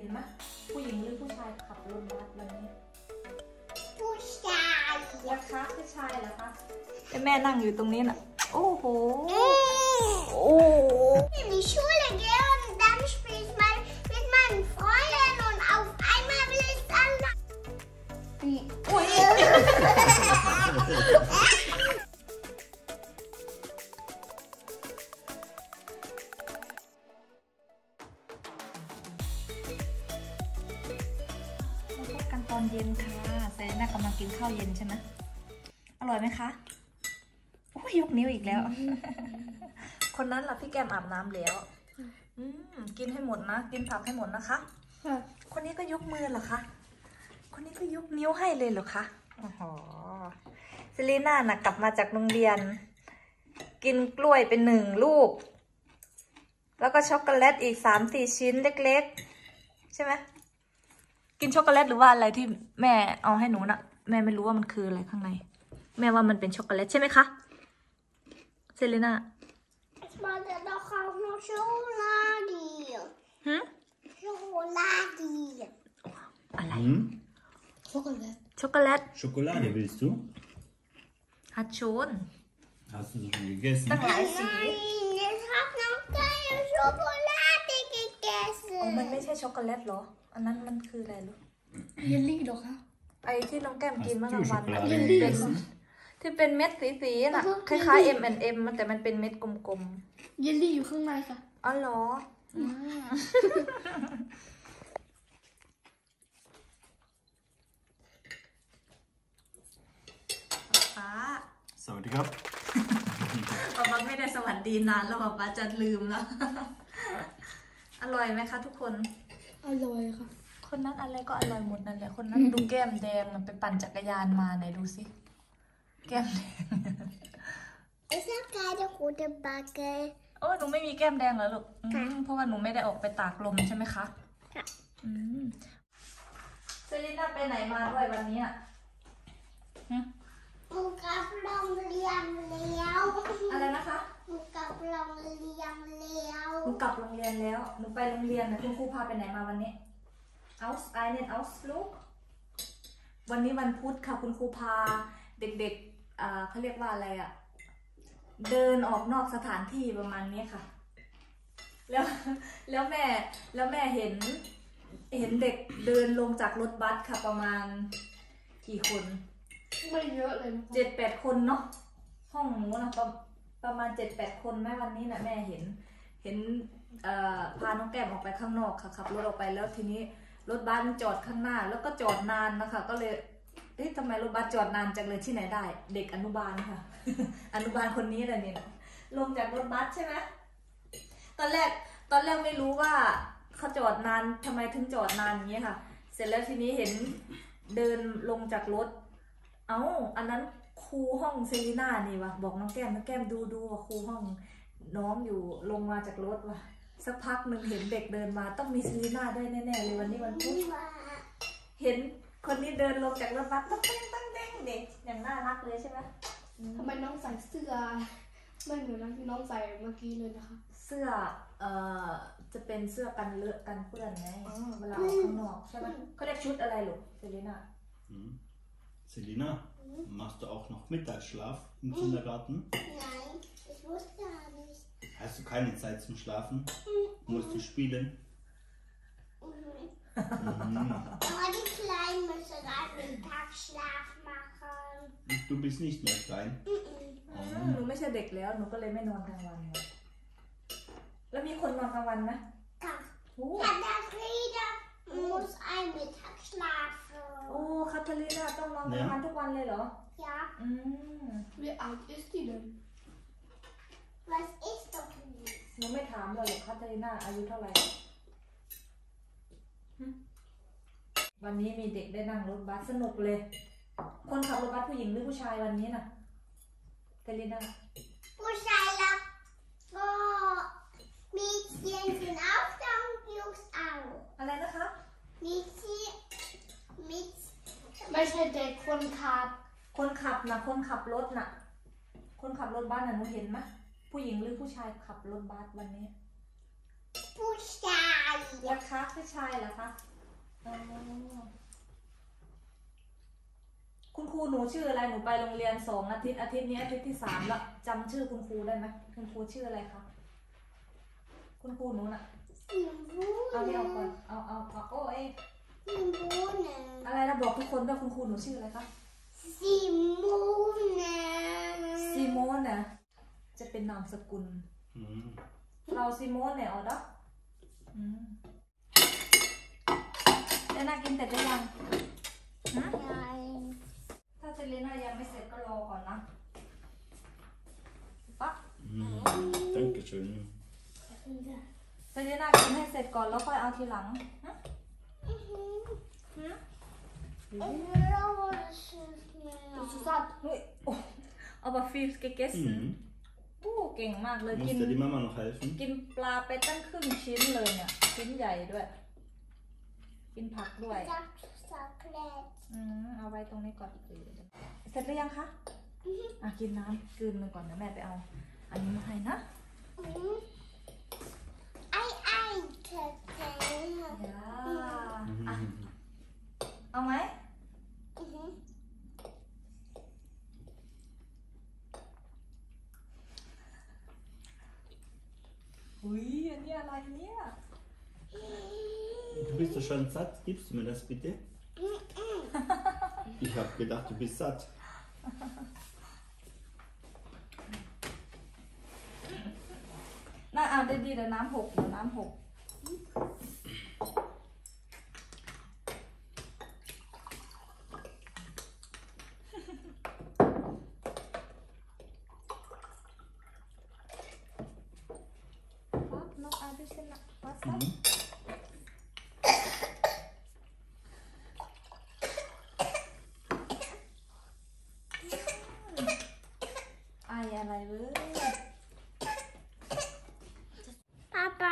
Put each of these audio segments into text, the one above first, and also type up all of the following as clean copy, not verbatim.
ไหมผู้หญิงหรือผู้ชายขับรถบัสวันนี้ผู้ชายนะคะผู้ชายเหรอคะแม่นั่งอยู่ตรงนี้น่ะโอ้โหโอ้ In die Schule gehe und dann spiele ich mal mit meinen Freunden und auf einmal will ich dann อุ้ยตอนเย็นค่ะเซรีน่ากำลังกินข้าวเย็นใช่ไหมอร่อยไหมคะโอ้ยยกนิ้วอีกแล้ว คนนั้นล่ะพี่แก้มอาบน้ำแล้วกินให้หมดนะกินผักให้หมดนะคะคนนี้ก็ยกมือเหรอคะคนนี้ก็ยกนิ้วให้เลยเหรอคะโอ้โหเซรีน่าน่ะกลับมาจากโรงเรียนกินกล้วยเป็น1 ลูกแล้วก็ช็อกโกแลตอีก3-4 ชิ้นเล็กๆใช่ไหมกินช็อกโกแลตหรือว่าอะไรที่แม่เอาให้หนูน่ะแม่ไม่รู้ว่ามันคืออะไรข้างในแม่ว่ามันเป็นช็อกโกแลตใช่ไหมคะเซรีน่า Ich wollte doch auch noch Schokolade. Schokolade. อะไร Schokolade. ช็อกโกแลต Schokolade willst du? hat schon Hast du so schon gegessen? ตั้งหลายสี Nein, ich habe noch keine Schokolade gegessen. มันไม่ใช่ช็อกโกแลตหรออันนั้นมันคืออะไรลูก Jelly doch, ja. ไอที่น้องแก้มกินเมื่อกลางวัน Hast du เป็น Schokolade ที่เป็นเม็ดสีๆน่ะคล้ายๆ M&M แต่มันเป็นเม็ดกลม Jelly อยู่ข้างในค่ะๆอ๋อเหรอป๊าสวัสดีครับป๊าไม่ได้สวัสดีนานแล้วป๊าจะลืมแล้ว อร่อยไหมคะทุกคนอร่อยค่ะคนนั้นอะไรก็อร่อยหมดนั่นแหละคนนั้นดูแก้มแดงไปปั่นจักรยานมาไหนดูสิแก้มแดง Ich habe keine rote Backe. โอ้หนูไม่มีแก้มแดงเหรอลูกเพราะว่าหนูไม่ได้ออกไปตากลมใช่ไหมคะเซรีน่าไปไหนมาด้วยวันนี้อ่ะหนูกลับโรงเรียนแล้วอะไรนะคะหนูกลับโรงเรียนแล้วหนูกลับโรงเรียนแล้วหนูไปโรงเรียนนะคุณครูพาไปไหนมาวันนี้ einen Ausflug วันนี้วันพุธค่ะคุณครูพาเด็กๆเขาเรียกว่าอะไรอ่ะเดินออกนอกสถานที่ประมาณนี้ค่ะแล้วแม่เห็นเด็กเดินลงจากรถบัสค่ะประมาณกี่คนไม่เยอะเลย 7-8 คนเนาะห้องหนูนะประมาณ7-8 คนแม่วันนี้นะแม่เห็นพาน้องแก้มออกไปข้างนอกค่ะขับรถออกไปแล้วทีนี้รถบัสจอดข้างหน้าแล้วก็จอดนานนะคะก็เลยทำไมรถบัสจอดนานจังเลยที่ไหนได้เด็กอนุบาลค่ะ อนุบาลคนนี้เลยเนี่ยลงจากรถบัสใช่ไหมตอนแรกไม่รู้ว่าเขาจอดนานทำไมถึงจอดนานอย่างนี้ค่ะเสร็จแล้วทีนี้เห็นเดินลงจากรถอันนั้นครูห้องเซรีน่านี่วะบอกน้องแก้มดูว่าครูห้องน้องอยู่ลงมาจากรถวะสักพักหนึ่งเห็นเด็กเดินมาต้องมีเซรีน่าด้วยแน่ๆเลยวันนี้วันพุธเห็นคนนี้เดินลงจากรถบัสตั้งเด็กอย่างน่ารักเลยใช่ไหมทำไมน้องใส่เสื้อไม่เหมือนที่น้องใส่เมื่อกี้เลยนะคะเสื้อจะเป็นเสื้อกันเลอะกันเปื้อนไงเวลาออกข้างนอกใช่ไหมเขาเรียกชุดอะไรลูกเซรีน่า Selina, machst du auch noch Mittagsschlaf im Kindergarten? Nein, ich wusste gar nicht. Hast du keine Zeit zum Schlafen? Musst du spielen? Aber die Kleinen müssen gerade Mittagsschlaf machen. Du bist nicht mehr klein. หนูไม่ใช่เด็กแล้วหนูก็เลยไม่นอนกลางวันแล้วมีคนนอนกลางวันไหม Ja, der Friede muss ein Mittag schlafen. โอ้คาทาลีนาต้องนอนกลางวันทุกวันเลยเหรอ Ja. Wie alt ist die denn? Was ist doch nicht? หนูไม่ถามเลยคาทาลีนาอายุเท่าไหร่วันนี้มีเด็กได้นั่งรถบัสสนุกเลย คนขับรถบัสผู้หญิงหรือผู้ชายวันนี้น่ะคาทาลีนา Buscheiler. Oh, Mädchen sind auch da und Jungs auch. อะไรนะคะ Mädchen. ไม่ใช่เด็กคนขับคนขับนะคนขับรถน่ะคนขับรถบัสน่ะหนูเห็นไหมผู้หญิงหรือผู้ชายขับรถบัสวันนี้ Buscheiler. ราคาผู้ชายเหรอคะคุณครูหนูชื่ออะไรหนูไปโรงเรียน2 อาทิตย์อาทิตย์นี้อาทิตย์ที่3แล้วจำชื่อคุณครูได้ไหมคุณครูชื่ออะไรคะคุณครูหนูน่ะเอาเดี๋ยวก่อนเอาโอ้เออะไรนะบอกทุกคนด้วยคุณครูหนูชื่ออะไรคะซิโมนนะจะเป็นนามสกุลเราซิโมนเนี่ยอ๋อเด้อจะน่ากินแต่จะยังถ้าเซเลน่ายังไม่เสร็จก็รอก่อนนะปั๊บ Danke schön. เซเลน่ากินให้เสร็จก่อนแล้วค่อยเอาทีหลังaber viel gegessen โอ้เก่งมากเลยกิน Musste die Mama noch helfen? กินปลาไปตั้งครึ่งชิ้นเลยเนี่ยชิ้นใหญ่ด้วยกินผักด้วยเอาไว้ตรงนี้ก่อนเสร็จหรือยังคะกินน้ำกลืนมันก่อนนะแม่ไปเอาอันนี้มาให้นะเอาไหมอุ้ยอันนี้อะไรเนี่ย Du bist doch schon satt. Gibst du mir das bitte? Ich habe gedacht, du bist satt. น่าเอาได้ดีเดี๋ยวน้ำหกnoch ein bisschen Wasser.อะไรเว้ย Papa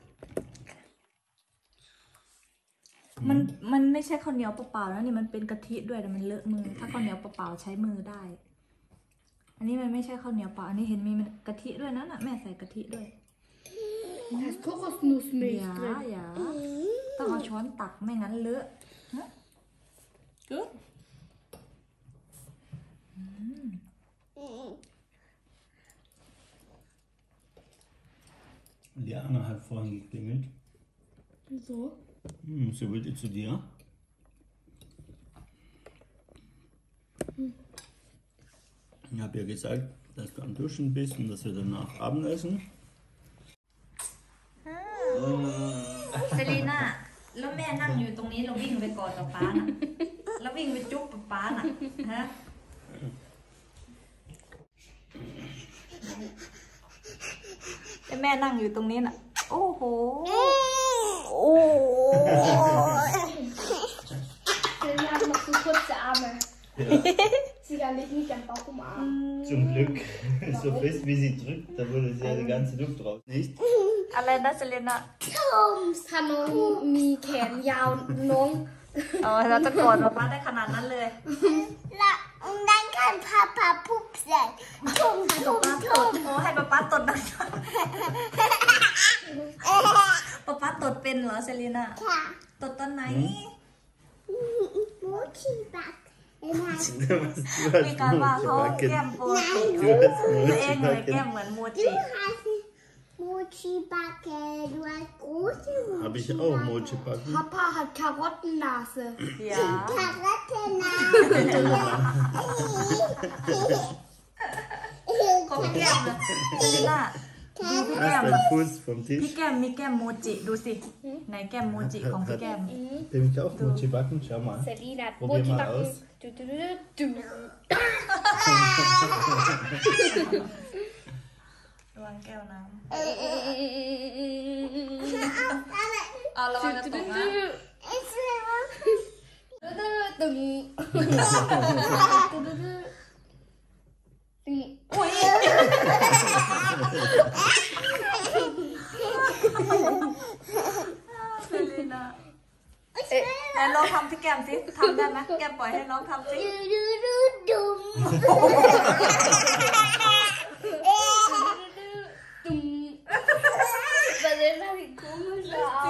มันไม่ใช่ข้าวเหนียวเปล่าๆนะนี่มันเป็นกะทิด้วยแต่มันเลอะมือถ้าข้าวเหนียวเปล่าๆใช้มือได้อันนี้มันไม่ใช่ข้าวเหนียวเปล่าอันนี้เห็นมีกะทิด้วยนะแม่ใส่กะทิด้วย Da ist Kokosnussmilch drin. อย่าต้องเอาช้อนตักไม่งั้นเลอะกึ๊บ Liana hat vorhin geklingelt. Wieso? Sie wollte zu dir. Ich habe ihr gesagt, dass du am Duschen bist und dass wir danach Abendessen. เซรีน่าแล้วแม่นั่งอยู่ตรงนี้เราวิ่งไปกอดป๊าน่ะแล้ววิ่งไปจุ๊บป๊าน่ะฮะแม่นั่งอยู่ตรงนี้น่ะโอ้โห Selina hat noch so kurze Arme. Ja. Sie kann nicht am Bauch umarmen. Zum Glück. So fest wie sie drückt, da wurde sie ja die ganze Luft raus. Nicht? อะไรนะเซรีน่าถ้าน้องมีแขนยาวน้องเราจะกอดป๊าได้ขนาดนั้นเลย Und dann kann Papa pupsen. Tum, tum, ตดโอ้ให้ป๊าตดนะป๊าตดเป็นเหรอเซรีน่า Ja. ตดตอนไหน Mochi-Back. มีการว่าเขาแก้มโปรติตัวเองเลยแก้มเหมือนโมจิ Du hast Mochi-Backe. Du hast große Mochi. Habe ich auch Mochi-Backen. Papa hat Karottennase. อย่า ของพี่แก้มเลยเซรีน่าดูพี่แก้ม Erst ein Fuß vom พี่ Tisch. แก้มมีแก้มโมจิดูสิไหนแก้มโมจิของพี่แก้ม Will ich auch Mochi-Backen? Schau mal. Selina hat Probier mal Mochi-Backen. aus. Du. ระวังแก้วน้ำเอาระวังจะตกนะ อุ้ยเซรีน่าไหนลองทำพี่แก้มสิทำได้ไหมแก้มปล่อยให้น้องทำสิ Selina Selena, wie komisch aus.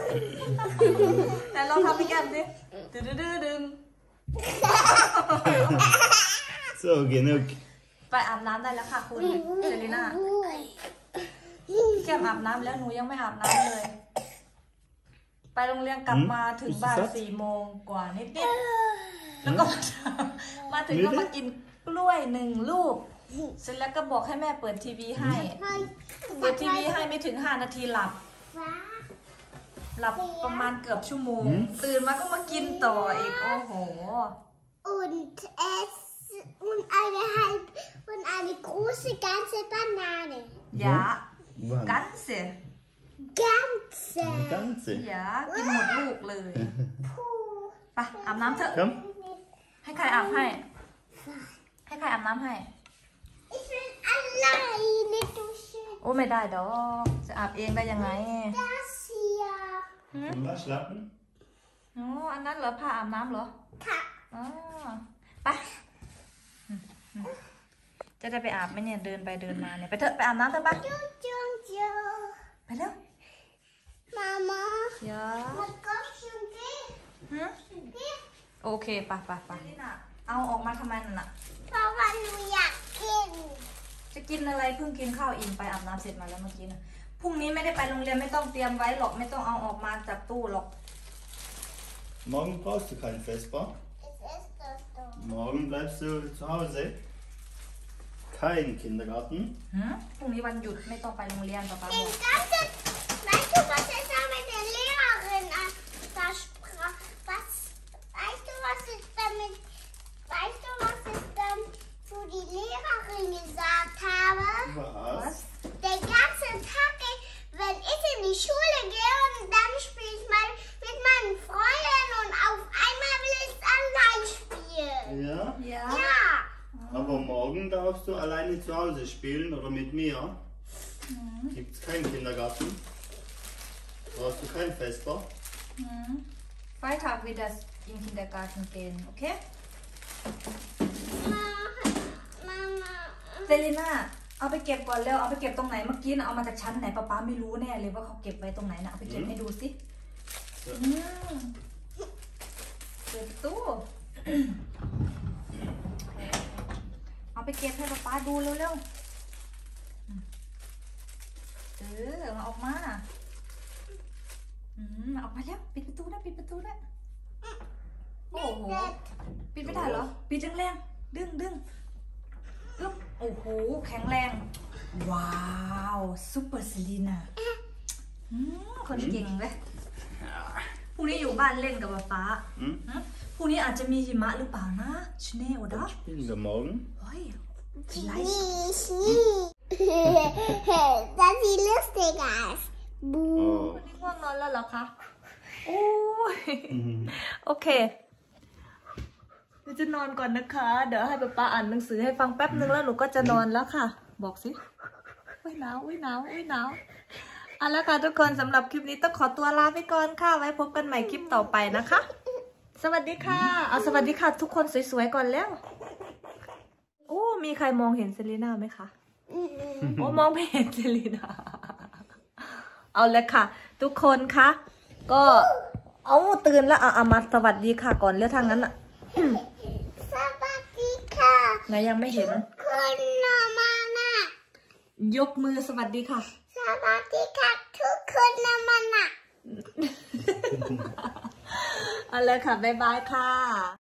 แต่ลองทำพี่แก้มดิดึง So, genug. ไปอาบน้ำได้แล้วค่ะคุณเซรีน่าพี่แก้มอาบน้ำแล้วหนูยังไม่อาบน้ำเลย ไปโรงเรียนกลับมาถึงบ้าน4 โมงกว่านิดๆแล้วก็มาถึงก็มากินกล้วย1 ลูกเสร็จแล้วก็บอกให้แม่เปิดทีวีให้เปิดทีวีให้ไม่ถึง5 นาทีหลับประมาณเกือบชั่วโมงตื่นมาก็มากินต่ออีกโอ้โห Und eine große ganze Banane. ยะ Wann? กันเสีย Ganze. Ganze. ยะกินหมดลูกเลย ไปอาบน้ำเถอะ Komm. ให้ใครอาบให้ให้ใครอาบน้ำให้ Ich will alleine duschen. โอ้ไม่ได้ดอกจะอาบเองได้ยังไง Das hier. Zum Waschlappen? อ๋ออันนั้นเหรอผ้าอาบน้ำเหรอ Ka- อ๋อไปจะได้ไปอาบไหมเนี่ยเดินไปเดินมาเนี่ยไปเถอะไปอาบน้ำเถอะไป Jo. ไปเร็ว Mama, ยะ was kommst du denn? ฮึโอเคไปเอาออกมาทำไมนั่นน่ะ Papa, du Jacken. จะกินอะไรเพิ่งกินข้าวอิ่มไปอาบน้ำเสร็จมาแล้วเมื่อกี้นะพรุ่งนี้ไม่ได้ไปโรงเรียนไม่ต้องเตรียมไว้หรอกไม่ต้องเอาออกมาจากตู้หรอก Morgen brauchst du keinen Vesper. Was ist das doch? Morgen bleibst du zu Hause. Kein Kindergarten. พรุ่งนี้วันหยุดไม่ต้องไปโรงเรียนป๊าป๊าบ Den อก ganzen, weißt du, was jetzt da mit der Lehrerin da sprach? Weißt du, was ich dann zu die Lehrerin gesagt habe? Was? Den ganzen Tag, wenn ich in die Schule gehe und dann spiele ich mal mit meinen Freunden und auf einmal will ich allein spielen. Ja? ยะ Ja. Aber morgen darfst du alleine zu Hause spielen oder mit mir. Gibt's keinen Kindergarten. Brauchst du keinen Vesper. Freitag wird das in den Kindergarten gehen, okay? Mama. เซรีน่าเอาไปเก็บก่อนเร็วเอาไปเก็บตรงไหนเมื่อกี้นะเอามาจากชั้นไหนป๊าป๊าไม่รู้แน่เลยว่าเขาเก็บไว้ตรงไหนนะเอาไปเก็บให้ดูสิเปิดประตูเอาไปเก็บให้ป๊าป๊าดูเร็วๆมาออกมาออกมาแล้วปิดประตูนะปิดประตูนะโอ้โหปิดไม่ได้เหรอปิดแรงๆดึงอึ๊บโอ้โหแข็งแรงว้าวซุปเปอร์เซรีน่าคนเก่งเลยพรุ่งนี้อยู่บ้านเล่นกับป๊าพรุ่งนี้อาจจะมีหิมะหรือเปล่านะชเน่โอดะ Spielen wir morgen? เฮ้ย Schnee. Das sieht lustig aus. Buh. Oh. วันนี้ง่วงนอนแล้วเหรอคะโอ้ยโอเคเดี๋ยวจะนอนก่อนนะคะ เดี๋ยวให้ป๊าอ่านหนังสือให้ฟังแป๊บนึงแล้วหนูก็จะนอนแล้วค่ะ บอกสิอุ้ยหนาวเอาละค่ะทุกคนสำหรับคลิปนี้ต้องขอตัวลาไปก่อนค่ะไว้พบกันใหม่คลิปต่อไปนะคะ สวัสดีค่ะเอาสวัสดีค่ะทุกคนสวยๆก่อนแล้วโอ้มีใครมองเห็นเซรีน่าไหมคะโอ้มองไม่เห็นเซรีน่าเอาเลยค่ะ ทุกคนคะก็เอาตื่นแล้วเอามาสวัสดีค่ะก่อนแล้วทางนั้นอะไหนยังไม่เห็นยกมือสวัสดีค่ะสวัสดีค่ะทุกคนนะมันอะเอาเลยค่ะบ๊ายบายค่ะ